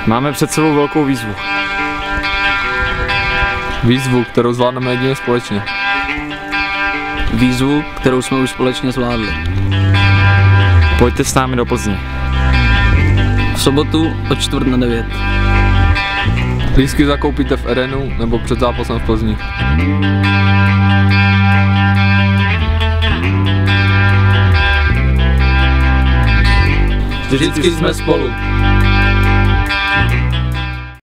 Máme před sebou velkou výzvu. Výzvu, kterou zvládneme jedině společně. Výzvu, kterou jsme už společně zvládli. Pojďte s námi do Plzně. V sobotu od 8:45. Lístky zakoupíte v Arenu nebo před zápasem v Plzni. Vždycky jsme spolu.